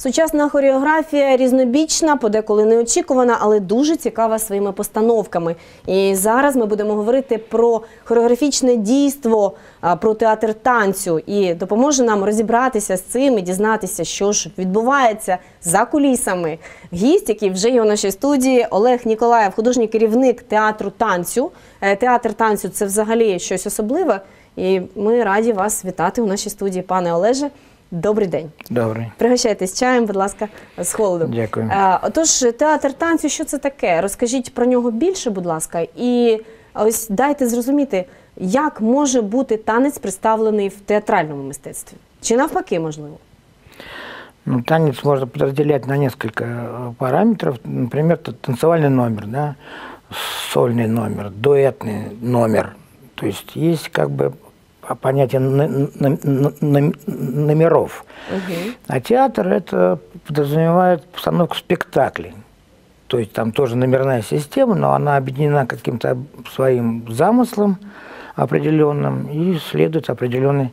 Сучасна хореографія різнобічна, подеколи неочікувана, але дуже цікава своїми постановками. І зараз ми будемо говорити про хореографічне дійство, про театр танцю. І допоможе нам розібратися з цим і дізнатися, що ж відбувається за кулісами. Гість, який вже є у нашій студії, Олег Ніколаєв, художній керівник театру танцю. Театр танцю – це взагалі щось особливе. І ми раді вас вітати у нашій студії, пане Олеже. Добрий день. Добрий. Пригощайтесь чаєм, будь ласка, з холодом. Дякую. Отож, театр танцю, що це таке? Розкажіть про нього більше, будь ласка, і ось дайте зрозуміти, як може бути танець представлений в театральному мистецтві? Чи навпаки, можливо? Ну, танец можно подразделять на несколько параметров. Например, танцевальный номер, да, сольный номер, дуэтный номер. То есть есть как бы понятие номеров. А театр это подразумевает постановку спектаклей. То есть там тоже номерная система, но она объединена каким-то своим замыслом определенным и следует определенным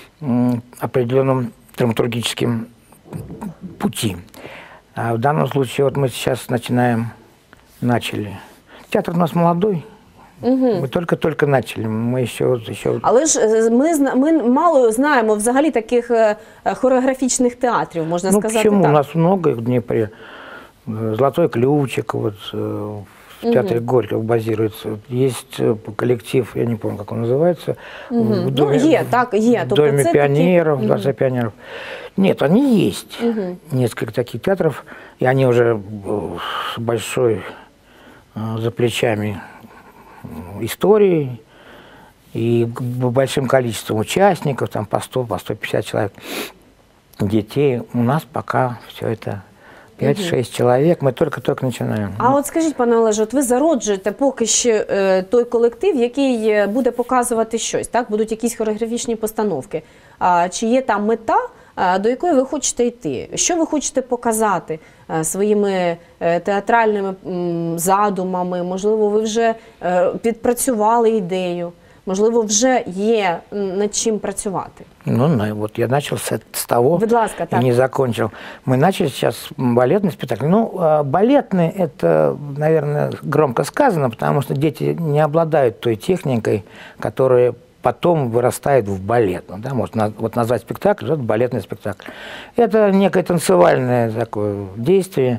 драматургическим пути. А в данном случае вот мы сейчас начали. Театр у нас молодой. Мы только начали, ми ще... Але ж ми мало знаємо взагалі таких хореографічних театрів, можна сказати так. Почему? У нас много в Днепре. Золотой ключик, вот в театре Горького базируется. Есть коллектив, я не помню, как он называется. В доме, в Доме пионеров, Дворце пионеров. Нет, они есть. Несколько таких театров, и они уже с большой за плечами истории и большим количеством участников, там по 100, по 150 человек, детей. У нас пока все это 5-6 чоловік, ми тільки починаємо. А от скажіть, пане Олеже, от ви зароджуєте поки що той колектив, який буде показувати щось, так? Будуть якісь хореографічні постановки. Чи є там мета, до якої ви хочете йти? Що ви хочете показати своїми театральними задумами? Можливо, ви вже підпрацювали ідею? Можливо, вже є над чим працювати? Ну, вот я начал с того, будь ласка, и не закончил. Мы начали сейчас балетный спектакль. Ну, балетный – это, наверное, громко сказано, потому что дети не обладают той техникой, которая потом вырастает в балет. Ну, да, можно вот назвать спектакль, это балетный спектакль. Это некое танцевальное такое действие,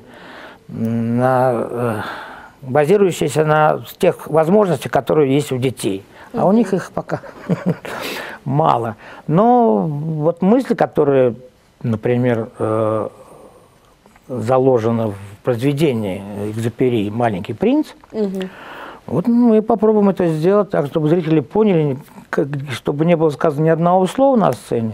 базирующееся на тех возможностях, которые есть у детей. А у них их пока мало. Но вот мысли, которые, например, заложены в произведении Экзюпери «Маленький принц», вот мы попробуем это сделать так, чтобы зрители поняли, чтобы не было сказано ни одного слова на сцене,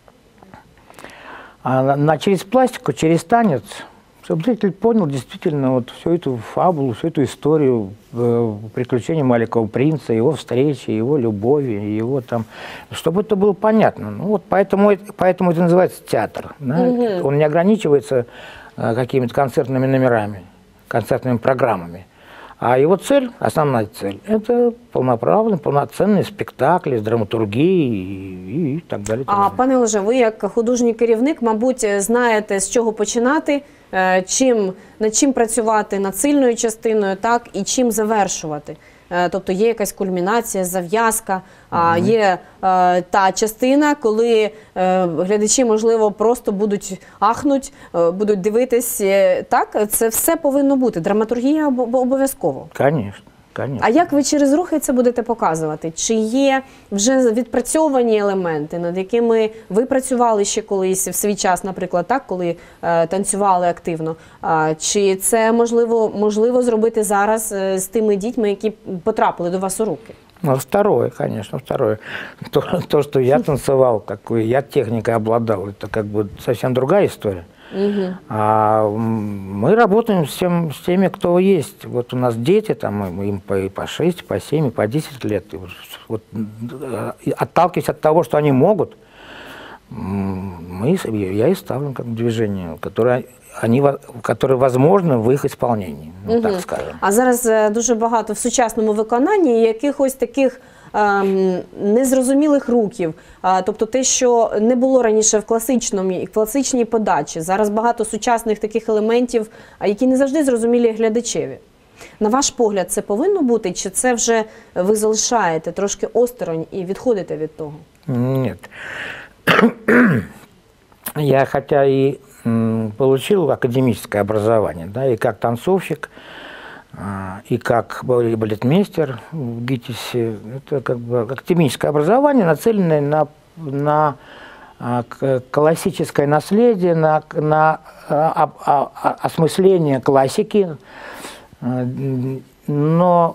а через пластику, через танец, чтобы зритель понял действительно вот всю эту фабулу, всю эту историю приключений маленького принца, его встречи, его любови, его там, чтобы это было понятно. Ну, вот поэтому это называется театр. Да? Он не ограничивается какими-то концертными номерами, концертными программами. А его цель, основная цель, это полноправный, полноценний спектакль з драматургії і так далі. А пане Олеже, ви як художній керівник, мабуть, знаєте, з чого починати, над чим працювати, над сильною частиною, так, і чим завершувати. Тобто є якась кульмінація, зав'язка, є та частина, коли глядачі, можливо, просто будуть ахнуть, будуть дивитись. Так, це все повинно бути. Драматургія обов'язково. Звісно. А як ви через рухи це будете показувати? Чи є вже відпрацьовані елементи, над якими ви працювали ще колись в свій час, наприклад, так, коли танцювали активно? Чи це можливо зробити зараз з тими дітьми, які потрапили до вас у руки? Ну, второе, конечно, второе. То, что я танцевал, какой я техникой обладал, это как бы совсем другая история. А мы работаем с теми, кто есть. Вот у нас дети, там, им по 6, по 7, по 10 лет. И вот, отталкиваясь от того, что они могут, я и ставлю как движение, которое возможно в їх виконанні, так скажемо. А зараз дуже багато в сучасному виконанні якихось таких незрозумілих рухів, тобто те, що не було раніше в класичній подачі. Зараз багато сучасних таких елементів, які не завжди зрозумілі глядачеві. На ваш погляд, це повинно бути, чи це вже ви залишаєте трошки осторонь і відходите від того? Нет. Я хотя и получил академическое образование, да, и как танцовщик, и как балетмейстер в ГИТИСе. Это как бы академическое образование, нацеленное на классическое наследие, на осмысление классики. Но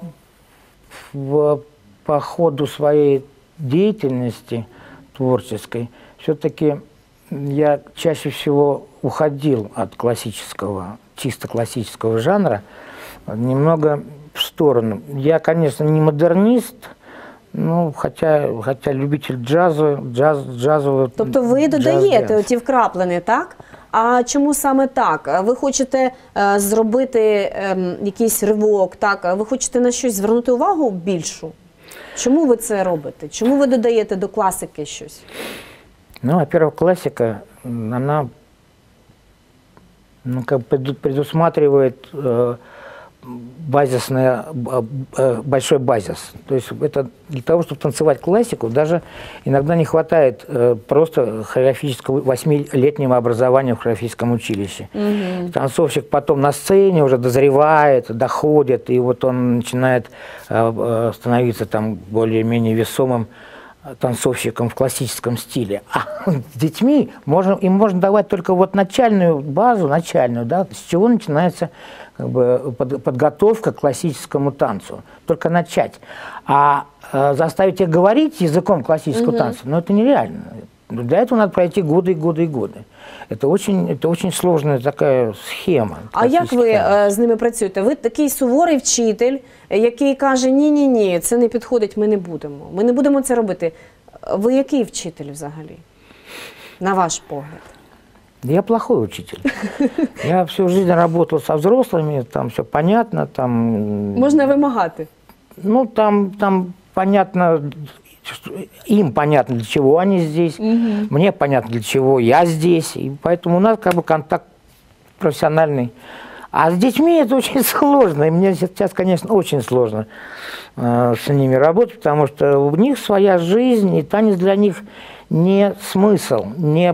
по ходу своей деятельности творческой все-таки я чаще всего уходил от классического, чисто классического жанра немного в сторону. Я, конечно, не модернист, ну, хотя любитель джазового. Тобто ви додаєте оті вкраплені, так? А чому саме так? Ви хочете зробити якийсь ривок, так? Ви хочете на щось звернути увагу більшу? Чому ви це робите? Чому ви додаєте до класики щось? Ну, во-первых, классика, она как бы предусматривает большой базис. То есть это для того, чтобы танцевать классику, даже иногда не хватает просто хореографического 8-летнего образования в хореографическом училище. Танцовщик потом на сцене уже дозревает, доходит, и вот он начинает становиться там более-менее весомым танцовщиком в классическом стиле. А с детьми им можно давать только вот начальную базу, да, с чего начинается как бы подготовка к классическому танцу. Только начать. А заставить их говорить языком классического танца, ну это нереально. Для этого надо пройти годы и годы и годы. Это очень сложная такая схема. А як ви з ними працюєте? Ви такий суворий вчитель, який каже, ні, це не підходить, ми не будемо це робити. Ви який вчитель взагалі, на ваш погляд? Я плохой учитель. Я всю жизнь работал со взрослыми, там все понятно. Там, можна вимагати? Ну, там понятно, им понятно, для чего они здесь, мне понятно, для чего я здесь. И поэтому у нас как бы контакт профессиональный. А с детьми это очень сложно. И мне сейчас, конечно, очень сложно с ними работать, потому что у них своя жизнь, и танец для них не смысл, не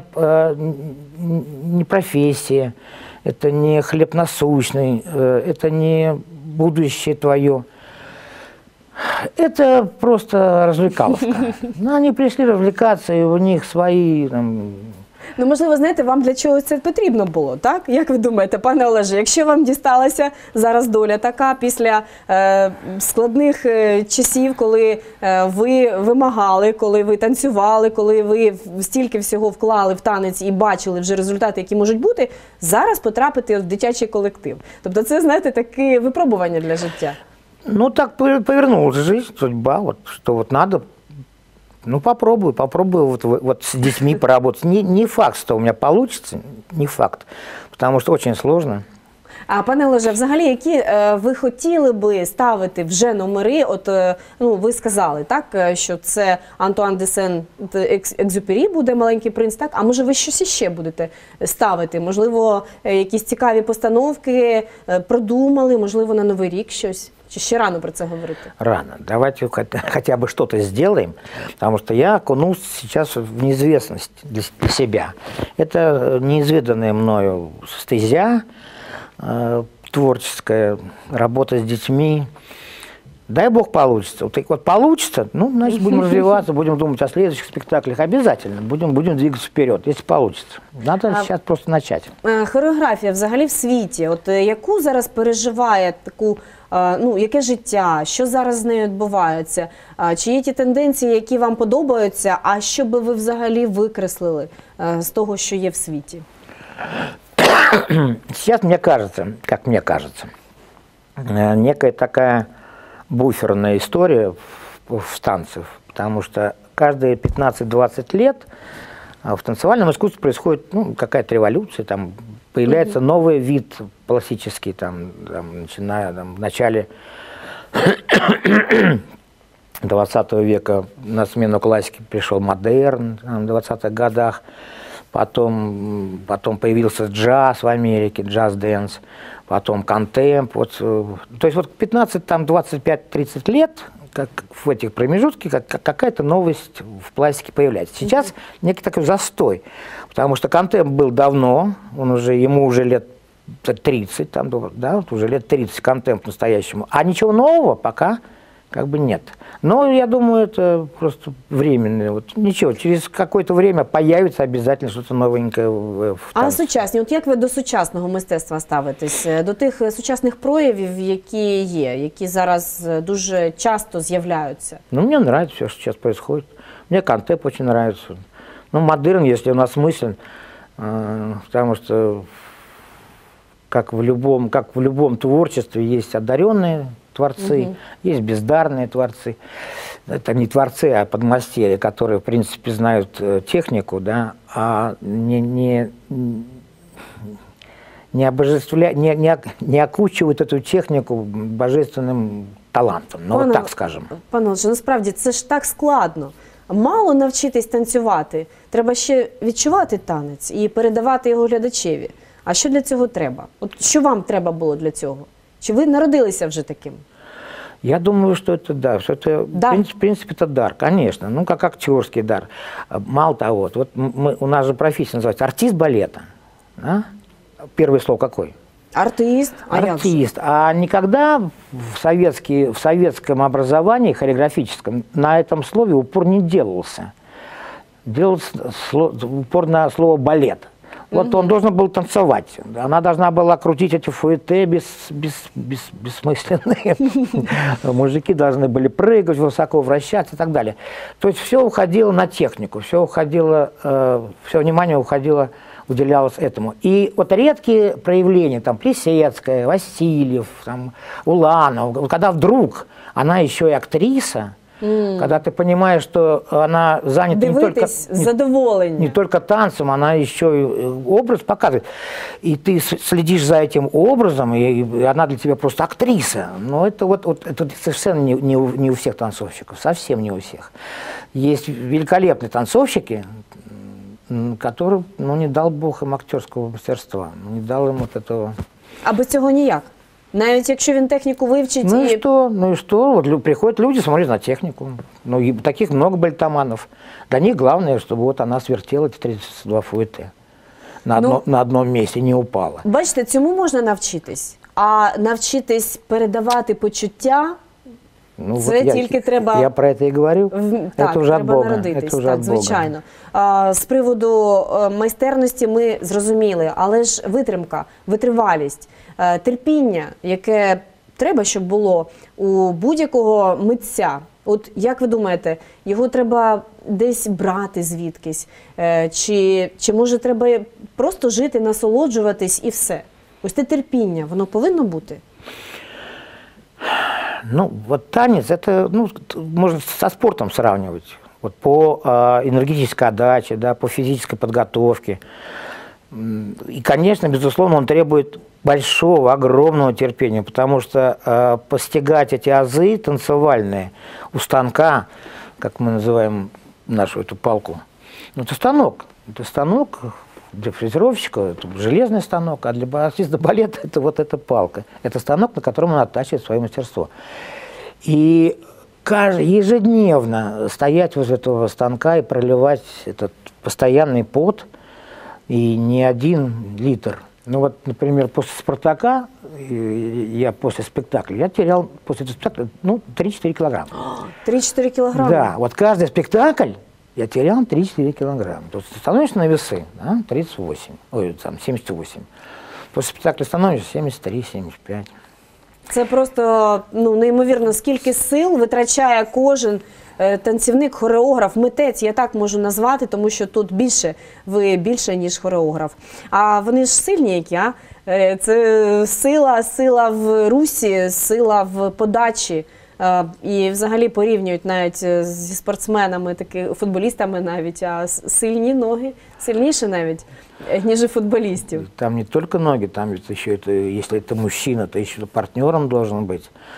профессия, это не хлеб насущный, это не будущее твое. Это просто развлекаловка. Ну, они пришли развлекаться, и у них свои там. Ну, можливо, знаєте, вам для чого це потрібно було, так? Як ви думаєте, пане Олеже, якщо вам дісталася зараз доля така після складних часів, коли ви вимагали, коли ви танцювали, коли ви стільки всього вклали в танець і бачили вже результати, які можуть бути, зараз потрапити в дитячий колектив. Тобто це, знаєте, таке випробування для життя. Ну, так повернулась жизнь, судьба, вот, что вот надо. Ну, попробую вот с детьми поработать. Не факт, что у меня получится, не факт, потому что очень сложно. А, пане Олеже, взагалі, які ви хотіли би ставити вже номери? От, ну, ви сказали, так, що це Антуан де Сент-Екзюпері буде «Маленький принц», так? А може ви щось іще будете ставити? Можливо, якісь цікаві постановки продумали, можливо, на Новий рік щось? Чи ще рано про це говорити? Рано. Давайте хотя бы что-то сделаем, потому что я окунулся сейчас в неизвестность для себя. Это неизведанная мною стезя, творческая, работа с детьми. Дай Бог получится. Вот получится, ну, значит, будем развиваться, будем думать о следующих спектаклях. Обязательно будем двигаться вперед, если получится. Надо сейчас просто начать. Хореографія взагалі в світі, от яку зараз переживає таку, ну, яке життя, що зараз з нею відбувається? Чи є ті тенденції, які вам подобаються, а що би ви взагалі викреслили з того, що є в світі? Сейчас мне кажется, как мне кажется, некая такая буферная история в танцах, потому что каждые 15-20 лет в танцевальном искусстве происходит, ну, какая-то революция, там появляется новый вид классический, там, начиная там, в начале 20 века на смену классике пришел модерн в 20-х годах. Потом появился джаз в Америке, джаз-дэнс, потом контемп. Вот, то есть вот 15, там, 25, 30 лет, как в этих промежутках, какая-то новость в пластике появляется. Сейчас некий такой застой, потому что контемп был давно, ему уже лет 30, там, да, вот уже лет 30 контемп настоящему, а ничего нового пока как бы нет. Но я думаю, это просто временно. Вот ничего, через какое-то время появится обязательно что-то новеньке в А сучасні, от як ви до сучасного мистецтва ставитесь? До тих сучасних проявів, які є, які зараз дуже часто з'являються? Ну, мне нравится все, что сейчас происходит. Мне контемп очень нравится. Ну, модерн, если он осмыслен, потому что как в любом творчестве есть одаренные творцы, есть бездарные творцы. Это не творцы, а подмастерья, которые, в принципе, знают технику, да, а не окучивают эту технику божественным талантом. Ну, от так скажемо. Пане Олеже, насправді це ж так складно. Мало навчитись танцювати, треба ще відчувати танець і передавати його глядачеві. А що для цього треба? От що вам треба було для цього? Чи ви народилися вже таким? Я думаю, что это да, что это в принципе это дар, конечно, ну как актерский дар. Мало того, вот у нас же профессия называется артист балета. Да? Первое слово какой? Артист. Артист. А никогда в советском образовании хореографическом на этом слове упор не делался. Делался упор на слово балет. Вот он должен был танцевать. Она должна была крутить эти фуэте бессмысленные. Мужики должны были прыгать, высоко вращаться и так далее. То есть все уходило на технику, все внимание уделялось этому. И вот редкие проявления, там Плесецкая, Васильев, там, Уланов, когда вдруг она еще и актриса, когда ты понимаешь, что она занята не только танцем, она еще и образ показывает. И ты следишь за этим образом, и она для тебя просто актриса. Но это это совершенно не у всех танцовщиков, совсем не у всех. Есть великолепные танцовщики, которым, не дал Бог им актерского мастерства, не дал им вот этого. А без цього ніяк? Навіть якщо він техніку вивчить... Ну и что? Вот приходят люди, смотрят на технику. Ну, и таких много бальтоманов. Для них главное, чтобы вот она свертела эти 32 фуэте на одном месте, не упала. Бачите, цьому можна навчитись. А навчитись передавати почуття, це тільки треба... Я про это и говорю. Так, это уже от Бога. Народитись, так, звичайно. З приводу майстерності ми зрозуміли, але ж витримка, витривалість, терпіння, яке треба, щоб було у будь-якого митця. От як ви думаєте, його треба десь брати звідкись? Чи може треба просто жити, насолоджуватись і все? Ось це терпіння, воно повинно бути? Ну, вот танец, это, можно со спортом сравнивать. Вот по энергетической отдаче, да, по физической подготовке. И, конечно, безусловно, он требует большого, огромного терпения, потому что постигать эти азы танцевальные у станка, как мы называем нашу эту палку, это станок. Это станок для фрезеровщика, это железный станок, а для артиста балета это вот эта палка. Это станок, на котором он оттачивает свое мастерство. И ежедневно стоять возле этого станка и проливать этот постоянный пот, и не 1 литр. Ну вот, например, после «Спартака», после спектакля, я терял после этого спектакля 3-4 килограмма. 3-4 килограмма? Да, вот каждый спектакль я терял 3-4 килограмма. То есть становишься на весы, да, 78. После спектакля становишься 73-75. Це просто неймовірно, скільки сил витрачає кожен танцівник, хореограф, митець, я так можу назвати, тому що тут ви більше, ніж хореограф. А вони ж сильні які, а? Це сила в русі, сила в подачі. І взагалі порівнюють навіть зі спортсменами, футболістами навіть, а сильні ноги, сильніше навіть, ніж у футболістів. Там не только ноги, там ведь еще, если это мужчина, то еще партнером должен быть.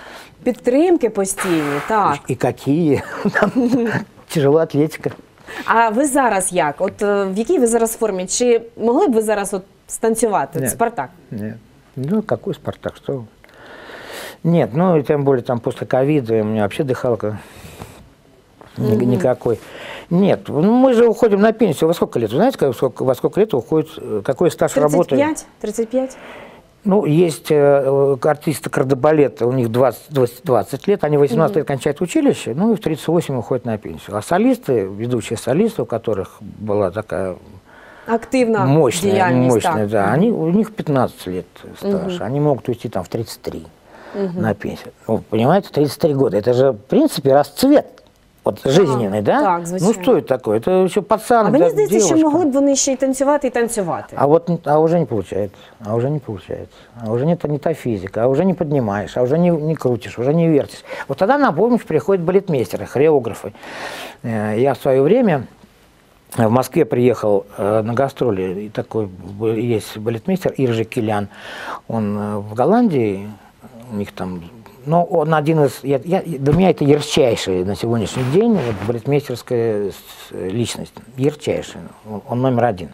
Підтримки постійні, так. И какие. Там тяжелая атлетика. А ви зараз як? От в якій ви зараз формі? Чи могли б ви зараз от станцювати? Нет. Спартак? Нет. Ну, какой Спартак, что вы. Нет, ну, и тем более там после ковида у меня вообще дыхалка никакой. Нет, ну, мы же уходим на пенсию. Во сколько лет? Вы знаете, во сколько лет уходит, какой стаж работы? 35? 35? Ну, есть артисты кардебалета, у них 20 лет, они 18 лет кончают училище, ну и в 38 уходят на пенсию. А солисты, ведущие солисты, у которых была такая Активна мощная, діяльність, так. да, у них 15 лет стаж, они могут уйти там в 33 на пенсию. Ну, понимаете, 33 года, это же, в принципе, расцвет. Вот жизненный, да? так, ну звичайно. что это такое? Это еще пацан, А да, мені здається, що девушка. могли б вони ще й танцювати, і танцювати. А уже не получается, а уже не та физика, а уже не поднимаешь, а уже не крутишь, уже не вертишь. Вот тогда на помощь приходят балетмейстеры, хореографы. Я в свое время в Москве приехал на гастроли, и такой есть балетмейстер Иржи Килян, он в Голландии, у них там, но он один из, для меня это ярчайший на сегодняшний день вот, балетмейстерская личность, ярчайший, он номер один.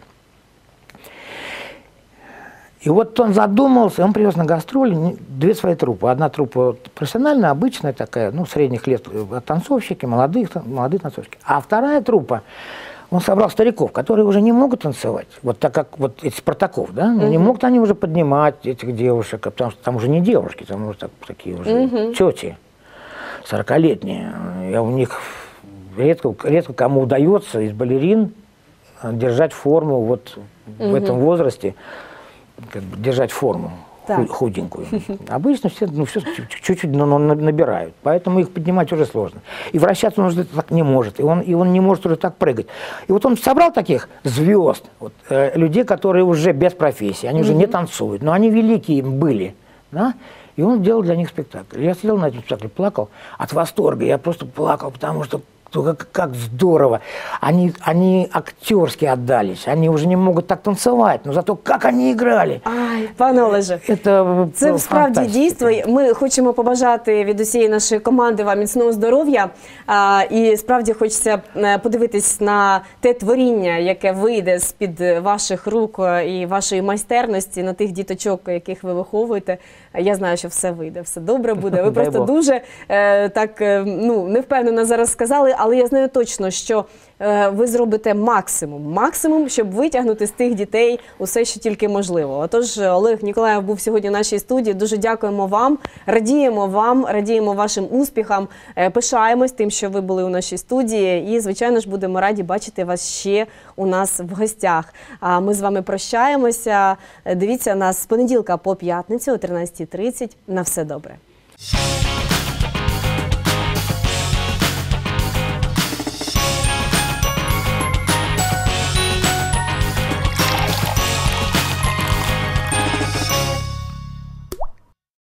И вот он задумался, он привез на гастроли две свои труппы. Одна труппа профессиональная, обычная такая, ну, средних лет танцовщики, молодые танцовщики. А вторая труппа, он собрал стариков, которые уже не могут танцевать. Вот так как вот эти Спартаков, да, не могут они уже поднимать этих девушек, потому что там уже не девушки, там уже такие уже тети, 40-летние. И у них редко кому удается из балерин держать форму вот в этом возрасте, как бы держать форму худенькую. Обычно все, ну, все чуть-чуть набирают, поэтому их поднимать уже сложно. И вращаться он уже так не может, и он не может уже так прыгать. И вот он собрал таких звезд, вот, людей, которые уже без профессии, они уже не танцуют, но они великие были, да? И он делал для них спектакль. Я сидел на этом спектакле, плакал от восторга, я просто плакал, потому что как здорово. Они актерски отдались, они уже не могут так танцевать, но зато как они играли. Ай, пане Олеже, це справді дійство. Ми хочемо побажати від усієї нашої команди вам міцного здоров'я. І справді хочеться подивитись на те творіння, яке вийде з-під ваших рук і вашої майстерності, на тих діточок, яких ви виховуєте. Я знаю, що все вийде, все добре буде. Ви просто дуже так, ну, невпевнено зараз сказали, але я знаю точно, що ви зробите максимум, щоб витягнути з тих дітей усе, що тільки можливо. Отож, Олег Ніколаєв був сьогодні в нашій студії. Дуже дякуємо вам, радіємо вашим успіхам, пишаємось тим, що ви були у нашій студії і, звичайно ж, будемо раді бачити вас ще у нас в гостях. А ми з вами прощаємося. Дивіться нас з понеділка по п'ятницю о 13:30. На все добре.